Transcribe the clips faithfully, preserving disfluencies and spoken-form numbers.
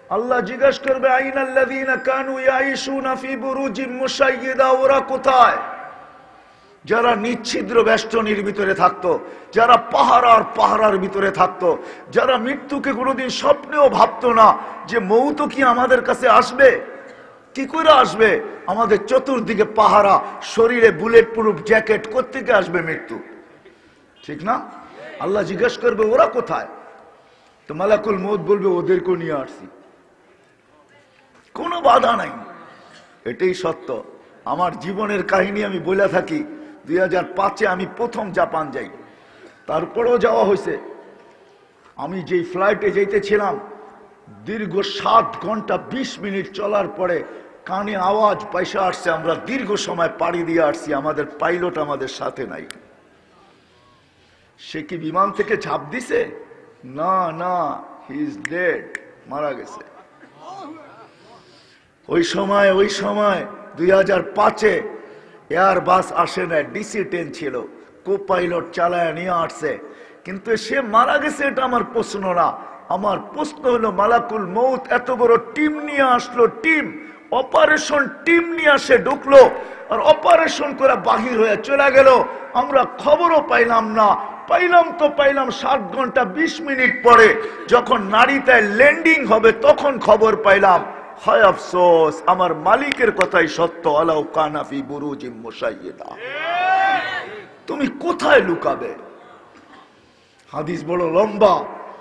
আল্লাহ জিজ্ঞাসা করবে আইনাল্লাযীনা কানু ইয়াঈশুনা ফি বুরুজিম মুশাইয়্যিদা, ওরা কোথায়? যারা নিচ্ছিদ্র বেষ্টনীর ভিতরে থাকতো, যারা পাহারার পাহারার ভিতরে থাকতো, যারা মৃত্যুকে কোনোদিন স্বপ্নেও ভাবতো না যে মৌত কি আমাদের কাছে আসবে। কি করে আসবে? আমাদের চতুর্দিকে পাহারা, শরীরে বুলেট প্রুফ জ্যাকেট, কোত্থেকে আসবে মৃত্যু? ঠিক না? আল্লাহ জিজ্ঞেস করবে ওরা কোথায়? তো মালাকুল মউত বলবে ওদেরকে নিয়ে আসছি, কোনো বাধা নাই। এটাই সত্য। আমার জীবনের কাহিনী আমি বলে থাকি। দুই হাজার পাঁচে আমি প্রথম জাপান যাই, তারপরেও যাওয়া হয়েছে। আমি যেই ফ্লাইটে যেতেছিলাম, দীর্ঘ সাত ঘন্টা বিশ মিনিট চলার পরে কানে আওয়াজ পয়সা আসছে আমরা দীর্ঘ সময় পাড়ি দিয়ে আসছি, আমাদের পাইলট আমাদের সাথে নাই। সে কি বিমান থেকে ঝাঁপ দিছে? না না, হি ইজ ডেড, মারা গেছে। ওই সময় ওই সময় দুই হাজার পাঁচে এয়ার বাস আসে না, ডিসি টেন ছিল, কো পাইলট চালায় নিয়ে আসছে, কিন্তু সে মারা গেছে এটা আমার প্রশ্ন না। আমার প্রশ্ন হলো মালাকুল মউত এত বড় টিম নিয়ে আসলো, টিম অপারেশন টিম নিয়ে আসে ঢুকলো, আর অপারেশন করে বাহির হয়ে চলে গেল, আমরা খবরও পাইলাম না। পাইলাম তো পাইলাম সাত ঘন্টা বিশ মিনিট পরে, যখন নারীতায় ল্যান্ডিং হবে তখন খবর পাইলাম। হায় আফসোস, আমার মালিকের কথাই সত্য, আলাউ কানা ফি বুরুজিম মুশাইয়্যিদা। তুমি কোথায় লুকাবে? হাদিস বড় লম্বা,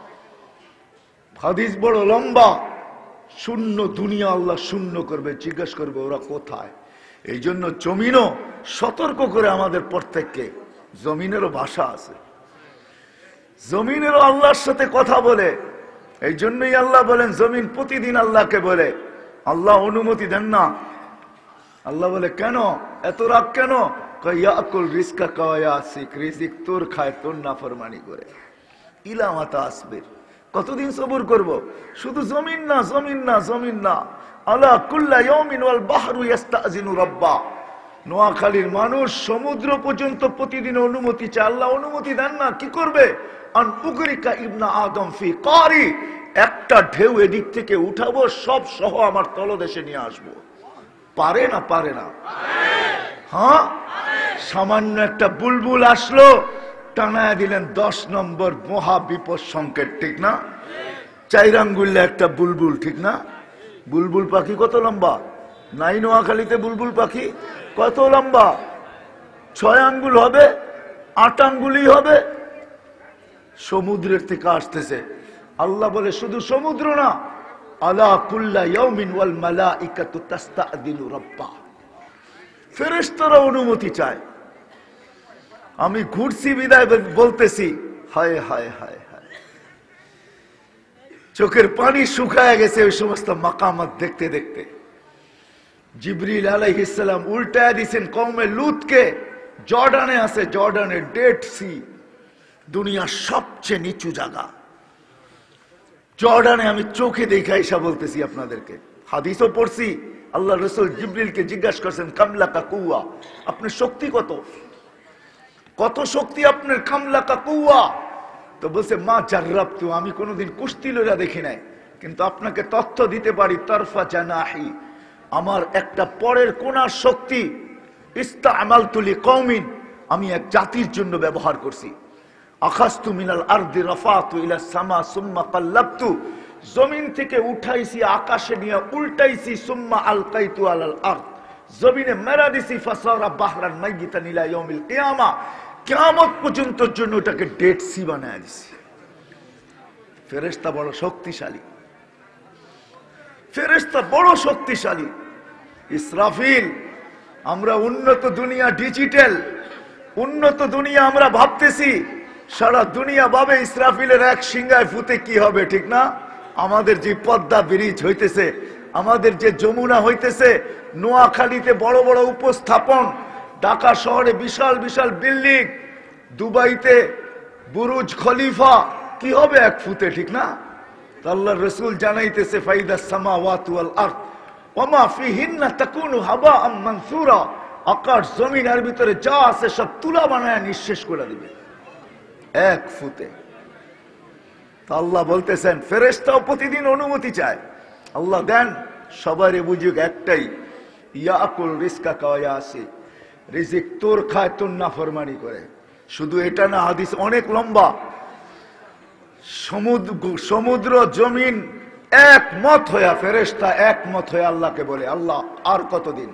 হাদিস বড় লম্বা। শূন্য দুনিয়া আল্লাহ শূন্য করবে, জিজ্ঞেস করবে ওরা কোথায়। এই জন্য জমিনও সতর্ক করে আমাদের প্রত্যেককে। জমিনেরও ভাষা আছে, জমিনেরও আল্লাহর সাথে কথা বলে। এই জন্যই আল্লাহ বলেন জমিন প্রতিদিন আল্লাহকে বলে। আল্লাহ অনুমতি দেন না। আল্লাহ বলে কেন এত রাগ কেন? ইয়াকুল রিজকা কায়াসিক, রিজিক তোর খায়, তোর নাফরমানি করে। ইলা মাতা আসবির, কতদিন সবর করব? শুধু জমিন না, জমিন না, জমিন না। আলা কুল্লা ইয়াউমিন ওয়াল বাহরু ইস্তাযিনু রাব্বা। নোয়াখালীর মানুষ সমুদ্র পর্যন্ত প্রতিদিন অনুমতি চায়, আল্লাহ অনুমতি দেন না। কি করবে? আন উগরিকা ইবনা আদম ফি কারি, একটা ঢেউ এদিক থেকে উঠাবো, সব সহ আমার তলদেশে নিয়ে আসবো। পারে না? পারে না? হ্যাঁ, সামান্য একটা বুলবুল আসলো, টানায় দিলেন দশ নম্বর মহা বিপদ সংকেত। ঠিক না? চার আঙ্গুলে একটা বুলবুল, ঠিক না? বুলবুল পাখি কত লম্বা? নাই নোয়াখালীতে বুলবুল পাখি কত লম্বা? ছয় আঙ্গুল হবে, আট আঙ্গুলই হবে। সমুদ্রের থেকে আসতেছে। আল্লাহ বলে শুধু সমুদ্র না, আলা কুল্লা ইয়াউমিন ওয়াল মালাইকাতু তাস্তাযিনু রাব্বা, ফেরেশতারা অনুমতি চায়। আমি ঘুরছি বিদায় বলতেছি, হায় হায় হায় হায়, চোখের পানি শুকায় গেছে ওই সমস্ত মাকামাত দেখতে দেখতে। জিবরিল আলাইহিস সালাম উল্টায় দিয়েছেন কওমে লুতকে। জর্ডানে আছে, জর্ডানের ডেড সি, দুনিয়ার সবচেয়ে নিচু জায়গা। জর্ডানে আমি চোখে দেখে আইসা বলতেছি আপনাদেরকে, হাদিসও পড়ছি। আল্লাহ রাসূল জিবরিলকে জিজ্ঞাসা করছেন কামলাকা কুওয়া, আপনার শক্তি কত? কত শক্তি আপনার? কামলাকা কুওয়া। তো বলছে মা জাররাবতু, আমি কোনোদিন কুস্তি লইরা দেখি নাই, কিন্তু আপনাকে তথ্য দিতে পারি। তারফা জানাহি, আমার একটা পরের কোনার শক্তি। ইস্তামালতু লিকওমিন, আমি এক জাতির জন্য ব্যবহার করছি। আখাযতু মিনাল আরদি রাফাতু ইলা সামা সুম্মা কাল্লাবতু, জমিন থেকে উঠাইছি আকাশে নিয়ে উল্টাইছি। সুম্মা আলকাইতু আলাল আরদ, জমিনে মেরা দিছি। ফাসারা বাহরান মাইয়িতান ইলা ইয়াউমিল কিয়ামা, কিয়ামত পর্যন্ত জন্য ওটাকে ডেড সি বানায় দিছি। ফেরেশতা বড় শক্তিশালী, ফেরেশতা বড় শক্তিশালী। ইসরাফিল, আমরা উন্নত দুনিয়া, ডিজিটাল উন্নত দুনিয়া আমরা ভাবতেছি, সারা দুনিয়া ভাবে ইসরাফিলের এক সিংহায় ফুতে কি হবে। ঠিক না? আমাদের যে পদ্মা ব্রিজ হইতেছে, আমাদের যে যমুনা হইতেছে, নোয়াখালীতে বড় বড় উপস্থাপন, ঢাকা শহরে বিশাল বিশাল বিল্ডিং, দুবাইতে বুরুজ খলিফা, কি হবে এক ফুতে? ঠিক না? আল্লাহর রাসূল জানাইতেছে ফাইদাস সামাওয়াতু ওয়াল আরদ ওয়ামা ফিহিন্না তাকুনু হাবাআম মানসুরা, আকাশ জমিনের ভিতরে যা আছে সব তুলা বানায় নিঃশেষ করে দিবে এক ফুতে। আল্লাহ বলতেছেন ফেরেশতাও প্রতিদিন অনুমতি চায়। আল্লাহ দেন সবারই বুঝুক একটাই, ইয়াকুল রিজকা কাওয়া আসে, রিজিক তোর খায় তোর নাফরমানি করে। শুধু এটা না, হাদিস অনেক লম্বা। সমুদ্র সমুদ্র জমিন একমত হইয়া, ফেরেশতা একমত হয়ে আল্লাহকে বলে, আল্লাহ আর কতদিন?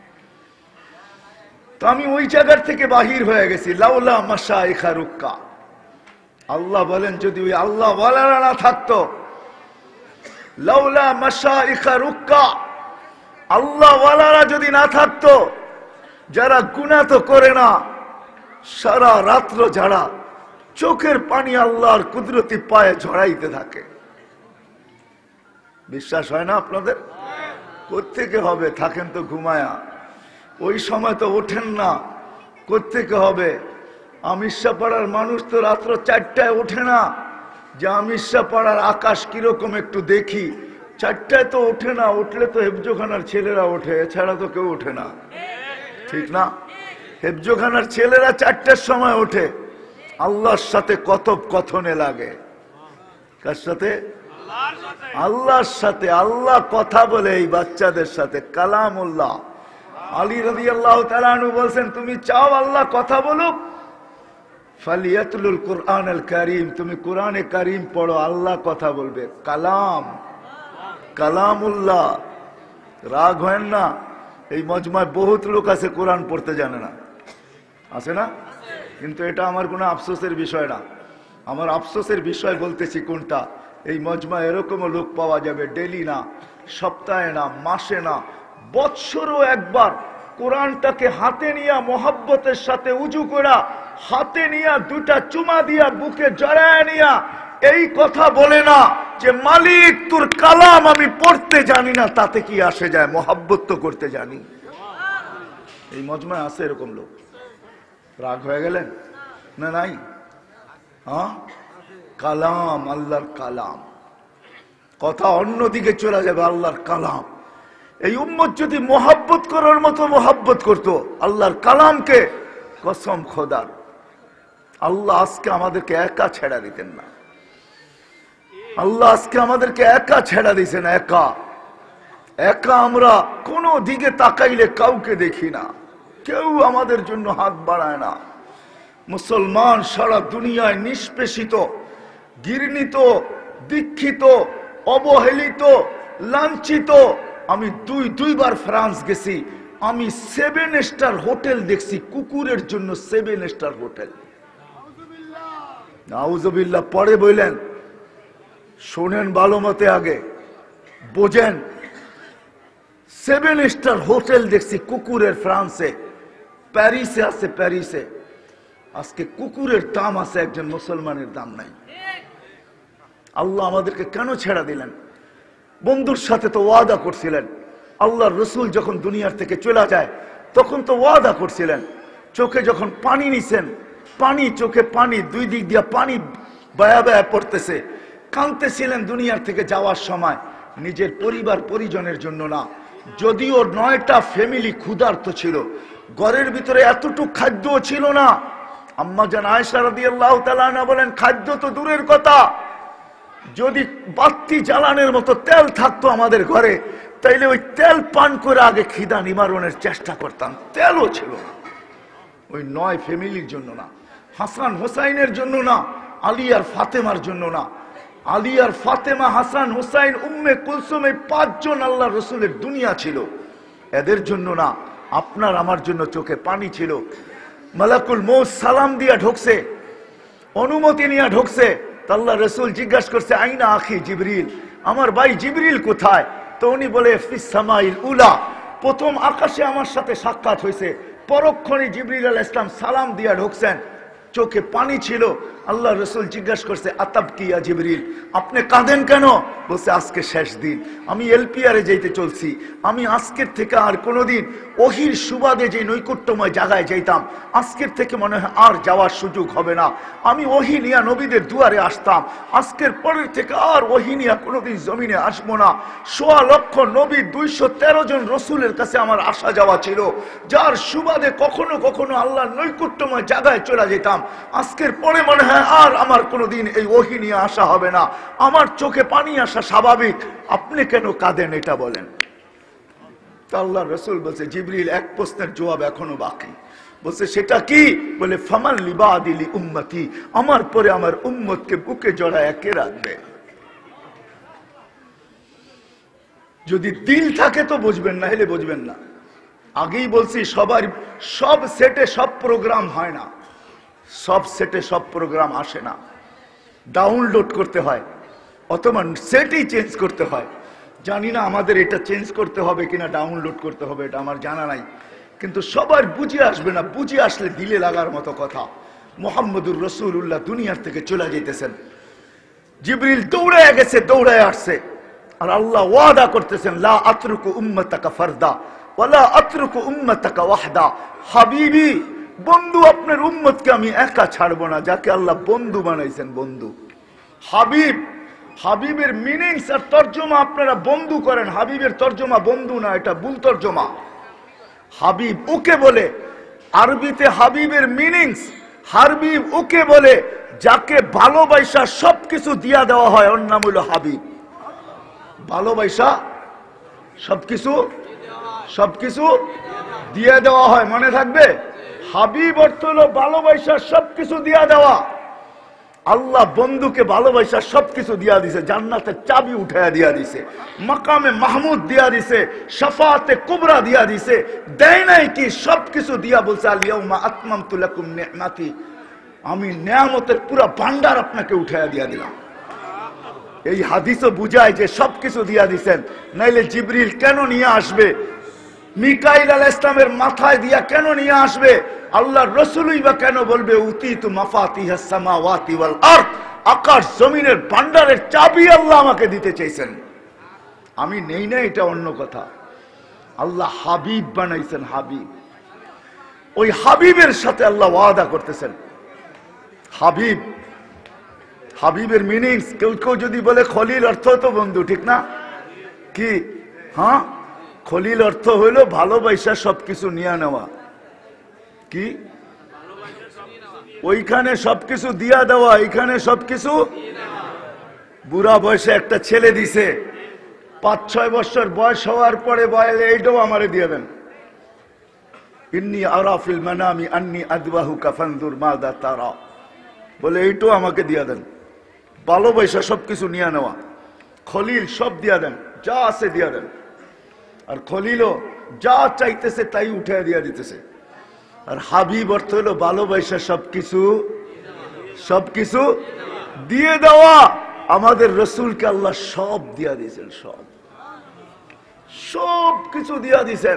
তো আমি ওই জায়গার থেকে বাহির হয়ে গেছি। লাউলা মাশাইখা রুক্কা, আল্লাহ বলেন যদি ওই আল্লাহ ওয়ালারা না থাকতো, লাউলা মাশাইখা রুক্কা, আল্লাহ ওয়ালারা যদি না থাকতো, যারা গুনাহ তো করে না, সারা রাত্র যারা চোখের পানি আল্লাহর কুদরতি পায়ে ঝরাইতে থাকে। বিশ্বাস হয় না আপনাদের? কোত্থেকে হবে? থাকেন তো ঘুমায়া, ওই সময় তো ওঠেন না, কোত্থেকে হবে? আমিরশা পাড়ার মানুষ তো রাত্র চারটায় ওঠে না, যে আমিরশা পাড়ার আকাশ কিরকম একটু দেখি, চারটায় তো ওঠে না। উঠলে তো হেফজোখানার ছেলেরা ওঠে, এছাড়া তো কেউ ওঠে না, ঠিক না? হেফজোখানার ছেলেরা চারটার সময় ওঠে, আল্লাহর সাথে কথোপকথনে লাগে। কার সাথে? আল্লাহর সাথে। আল্লাহ কথা বলে এই বাচ্চাদের সাথে, কালামুল্লাহ। আলী রাদিয়াল্লাহু তাআলা আনহু বলছেন, তুমি চাও আল্লাহ কথা বলুক, ফালিয়াতলুল কুরআনুল কারীম, তুমি কোরআনে কারীম পড়ো, আল্লাহ কথা বলবে। কালাম, কালামুল্লাহ। রাগ হয় না? এই মজমায় বহুত লোক আছে কোরআন পড়তে জানে না, আছে না? কিন্তু এটা আমার কোনো আফসোসের বিষয় না। আমার আফসোসের বিষয় বলতেছি কোনটা, এই মজমায় এরকমও লোক পাওয়া যাবে ডেলি না, সপ্তাহে না, মাসে না, বৎসরও একবার কোরআনটাকে হাতে নিয়ে মোহাব্বতের সাথে উজু করা, হাতে নিয়ে দুটা চুমা দিয়া বুকে জড়ায় নিয়া এই কথা বলে না যে মালিক তোর কালাম আমি পড়তে জানি না, তাতে কি আসে যায়, মোহাব্বত তো করতে জানি। এই মজমায় আছে এরকম লোক। রাগ হয়ে গেলেন না? নাই? হ্যাঁ, কালাম, আল্লাহর কালাম। কথা অন্যদিকে চলে যাবে, আল্লাহর কালাম। এই উম্মত যদি মোহাব্বত করার মতো মোহাব্বত করতো আল্লাহর কালামকে, কসম খোদার, আল্লাহ আজকে আমাদেরকে একা ছেড়া দিতেন না। আল্লাহ আজকে আমাদেরকে একা ছেড়া দিছেন, একা একা। আমরা কোনো দিকে তাকাইলে কাউকে দেখি না, কেউ আমাদের জন্য হাত বাড়ায় না। মুসলমান সারা দুনিয়ায় নিষ্পেষিত, ঘৃণিত, দীক্ষিত, অবহেলিত, লাঞ্ছিত। আমি দুই দুইবার ফ্রান্স গেছি, আমি সেভেন স্টার হোটেল দেখছি কুকুরের জন্য, সেভেন স্টার হোটেল। নাউজুবিল্লাহ। পরে বললেন, শোনেন ভালো মতে, আগে বোঝেন। সেভেন স্টার হোটেল দেখছি কুকুরের ফ্রান্সে, প্যারিসে আছে, প্যারিসে। আজকে কুকুরের দাম আছে, একজন মুসলমানের দাম নাই। আল্লাহ আমাদেরকে কেন ছেড়া দিলেন? বন্ধুর সাথে তো ওয়াদা করছিলেন। আল্লাহর রসুল যখন দুনিয়ার থেকে চলে যায় তখন তো ওয়াদা করছিলেন। চোখে যখন পানি নিছেন, পানি, চোখে পানি, দুই দিক দিয়ে পানি বায়া বায়া পড়তেছে, কাঁদতেছিলেন দুনিয়ার থেকে যাওয়ার সময়, নিজের পরিবার পরিজনের জন্য না। যদিও নয়টা ফ্যামিলি ক্ষুধার্ত ছিল, ঘরের ভিতরে এতটুকু খাদ্যও ছিল না। আম্মা জান আয়েশা রাদিয়াল্লাহু তাআলা আনহা বলেন, খাদ্য তো দূরের কথা, যদি বাতি জ্বালানোর মতো তেল থাকতো আমাদের ঘরে, তাইলে ওই তেল পান করে আগে খিদা নিবারণের চেষ্টা করতাম। তেলও ছিল না। ওই নয় ফ্যামিলির জন্য না, হাসান হোসাইনের জন্য না, আলী আর ফাতেমার জন্য না। আলী আর ফাতেমা, হাসান হোসাইন, উম্মে কুলসুম, এই পাঁচজন আল্লাহ রসুলের দুনিয়া ছিল, এদের জন্য না। আপনার আমার জন্য চোখে পানি ছিল। মালাকুল মউত সালাম দিয়া ঢুকছে, অনুমতি নিয়ে ঢুকছে। আল্লাহ রসুল জিজ্ঞাসা করছে, আইনা আখি জিবরিল, আমার ভাই জিবরিল কোথায়? তো উনি বলে, ফিস সামাইল উলা, প্রথম আকাশে আমার সাথে সাক্ষাৎ হয়েছে। পরক্ষণে জিবরিল আলাইহিস সালাম সালাম দিয়া ঢুকছেন, চোখে পানি ছিল। আল্লাহ রসুল জিজ্ঞাসা করছে, আতাব কিয়া জিবরিল, আপনি কাঁদেন কেন? বলছে, আজকে শেষ দিন, আমি এলপিআরে যেতে চলছি। আমি আজকের থেকে আর কোনোদিন ওহির সুবাদে যে নৈকট্যময় জায়গায় যাইতাম, আজকের থেকে মনে হয় আর যাওয়ার সুযোগ হবে না। আমি ওহি নিয়া নবীদের দুয়ারে আসতাম, আজকের পরের থেকে আর ওহি নিয়া কোনোদিন জমিনে আসবো না। সোয়া লক্ষ নবী, দুইশো তেরো জন রসুলের কাছে আমার আসা যাওয়া ছিল, যার সুবাদে কখনো কখনো আল্লাহর নৈকট্যময় জায়গায় চলে যেতাম। আজকের পরে মনে হয় হয় আর আমার কোনোদিন এই ওহী নিয়ে আসা হবে না, আমার চোখে পানি আসা স্বাভাবিক, আপনি কেন কাঁদেন এটা বলেন। তো আল্লাহ রাসূল বলছে, জিবরিল এক প্রশ্নের জবাব এখনো বাকি। বলছে সেটা কি? বলে ফামান লিবাদিলি উম্মতি, আমার পরে আমার উম্মতকে বুকে জড়ায় কে রাখবে? যদি দিল থাকে তো বুঝবেন, না হলে বুঝবেন না। আগেই বলছি সবার সব সেটে সব প্রোগ্রাম হয় না, সব সেটে সব প্রোগ্রাম আসে না, ডাউনলোড করতে হয় অথবা সেটই চেঞ্জ করতে হয়। জানি না আমাদের এটা চেঞ্জ করতে হবে কিনা ডাউনলোড করতে হবে, এটা আমার জানা নাই, কিন্তু সবার বুঝে আসবে না। বুঝে আসলে দিলে লাগার মতো কথা। মুহাম্মদুর রাসূলুল্লাহ দুনিয়ার থেকে চলে যেতেছেন, জিবরিল দৌড়ায় গেছে, দৌড়ায় আসছে, আর আল্লাহ ওয়াদা করতেছেন, লা আতরুকু উম্মাতাকা ফারদা ওয়ালা আতরুকু উম্মাতাকা ওয়াহদা। হাবিবি, বন্ধু, আপনার উম্মতকে আমি একা ছাড়বো না। যাকে আল্লাহ বন্ধু বানাইছেন, বন্ধু হাবিব। হাবিবের মিনিংস আর তর্জমা আপনারা বন্ধু করেন, হাবিবের তর্জমা বন্ধু না, এটা ভুল তর্জমা। হাবিব ওকে বলে, আরবিতে হাবিবের মিনিংস, হাবিব ওকে বলে যাকে ভালোবাসা সবকিছু দিয়া দেওয়া হয়, ওর নাম হলো হাবিব। ভালোবাসা সবকিছু সবকিছু দিয়ে দেওয়া হয়, মনে থাকবে। হাবিব অর্থ হলো ভালোবাসা সবকিছু দিয়া দেওয়া। আল্লাহ বন্ধুকে ভালোবাসা সবকিছু দিয়া দিছে, জান্নাতের চাবি উঠাইয়া দিয়া দিছে, মাকামে মাহমুদ দিয়া দিছে, শাফাআতে কুবরা দিয়া দিছে, দেয় নাই কি সবকিছু দিয়া বলছে, আল ইয়াউমা আতমামতু লাকুম নি'মাতি, আমি নেয়ামতের পুরো ভান্ডার আপনাকে উঠাইয়া দিয়া দিলাম। এই হাদিসও বুঝায় যে সবকিছু দিয়া দিছেন, নাইলে জিবরিল কেন নিয়ে আসবে? মিকাইল আলাইহিস সালামের মাথায় দিয়া কেন নিয়ে আসবে? আল্লাহর রাসূলই বা কেন বলবে উতিতু মাফাতিহাস সামাওয়াতি ওয়াল আরদ, আকাশ জমিনের ভান্ডারের চাবি আল্লাহ আমাকে দিতে চাইছেন, আমি নেই না, এটা অন্য কথা। আল্লাহ হাবিব বানাইছেন, হাবিব। ওই হাবিবের সাথে আল্লাহ ওয়াদা করতেছেন। হাবিব, হাবিবের মিনিংস, কেউ কেউ যদি বলে খলিল অর্থ তো বন্ধু, ঠিক না? কি? হ্যাঁ, খলিল অর্থ হইল ভালোবাসা সবকিছু নিয়ে নেওয়া। কি? ওইখানে সবকিছু দিয়া দেওয়া, এইখানে সবকিছু। বুড়া বয়সে একটা ছেলে দিছে, পাঁচ ছয় বছর বয়স হওয়ার পরে বলে এইটাও আমারে দিয়ে দেন। ইন্নী আরা ফিল মানামি আন্নী আদবাহুকা ফানজুর মাযা তারা, বলে এইটাও আমাকে দিয়ে দেন। ভালোবাসা সবকিছু নিয়ে নেওয়া। খলিল সব দিয়া দেন, যা আছে দিয়া দেন। আর খলিলও যা চাইতেছে তাই উঠে দিয়া দিতেছে। আর হাবিব অর্থ হলো ভালোবাসা সবকিছু সবকিছু দিয়ে দেওয়া। আমাদের রসুলকে আল্লাহ সব দিয়া দিয়েছেন, সব সব কিছু দিয়া দিয়েছেন,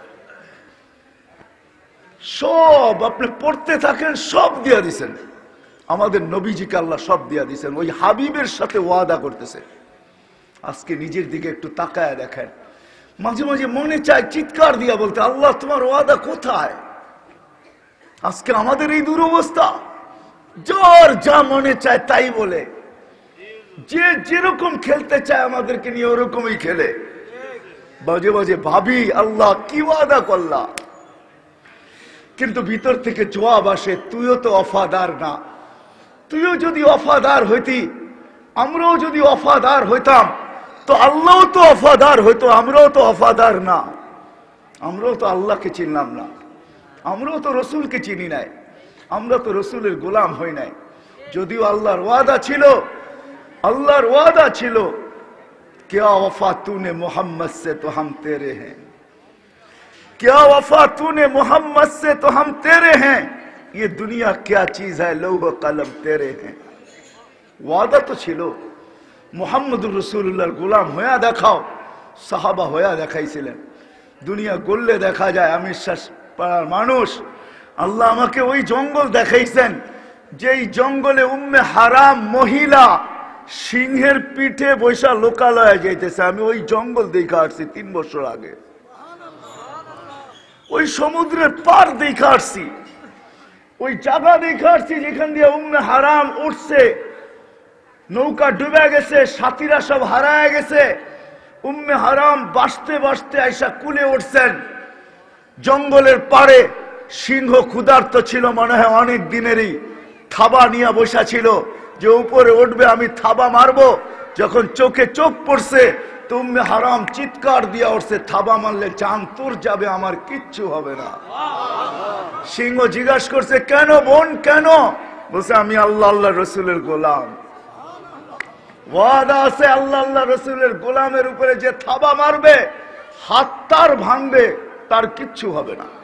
সব আপনি পড়তে থাকেন, সব দিয়া দিয়েছেন। আমাদের নবীজিকে আল্লাহ সব দিয়া দিয়েছেন। ওই হাবিবের সাথে ওয়াদা করতেছে। আজকে নিজের দিকে একটু তাকায় দেখেন, মাঝে মাঝে মনে চায় চিৎকার দিয়া বলতে, আল্লাহ তোমার ওয়াদা কোথায়? আজকে আমাদের এই দুরবস্থা, যার যা মনে চায় তাই বলে, যে যেরকম খেলতে চায় আমাদেরকে নিয়ে ওরকমই খেলে। বাজে বাজে ভাবি আল্লাহ কি ওয়াদা করলা, কিন্তু ভিতর থেকে জবাব আসে, তুইও তো ওয়াফাদার না। তুইও যদি ওয়াফাদার হইতি, আমরাও যদি ওয়াফাদার হইতাম, তো আল্লাহও তো ওয়াফাদার হইতো, আমরাও তো ওয়াফাদার না। আমরাও তো আল্লাহকে চিনলাম না, আমরাও তো রসুলকে চিনি নাই, আমরা তো রসুলের গোলাম হই নাই। যদিও আল্লাহর ওয়াদা ছিল, আল্লাহর ওয়াদা ছিল, क्या वफा तूने मोहम्मद से तो हम तेरे हैं, क्या वफा तूने मोहम्मद से तो हम तेरे हैं, ये दुनिया क्या चीज है, लौह कलम तेरे हैं। ওয়াদা তো ছিল, মুহাম্মদুর রাসূলুল্লাহর গোলাম হয়ে দেখাও। সাহাবা হয়ে দেখাইছিলেন। দুনিয়া গড়লে দেখা যায় আমি শ্বাস পাড়ার মানুষ। আল্লাহ আমাকে ওই জঙ্গল দেখাইছেন, যেই জঙ্গলে উম্মে হারাম মহিলা সিংহের পিঠে বৈশা লোকালয়ে যাইতেছে। আমি ওই জঙ্গল দেখা আসছি তিন বছর আগে, ওই সমুদ্রের পার দেখা আসছি, ওই জায়গা দেখা আসছি যেখান দিয়ে উম্মে হারাম উঠছে, নৌকা ডুবে গেছে, সাথীরা সব হারায় গেছে। উম্মে হারাম বাঁচতে বাঁচতে আইসা কুলে উঠছেন জঙ্গলের পারে। সিংহ ক্ষুধার্ত ছিল মনে হয় অনেক দিনেরই, থাবা নিয়ে বসা ছিল যে উপরে উঠবে, আমি থাবা মারবো। যখন চোখে চোখ পড়ছে, তুমি হারাম চিৎকার দিয়া উঠছে, থাবা মারলে চাঁদ তোর যাবে, আমার কিচ্ছু হবে না। সিংহ জিজ্ঞাসা করছে, কেন বোন কেন? বলছে, আমি আল্লাহ আল্লাহ রসুলের গোলাম, ওয়াদা আছে আল্লাহ আল্লাহ রসুলের গোলামের উপরে যে থাবা মারবে হাত তার ভাঙবে, তার কিচ্ছু হবে না।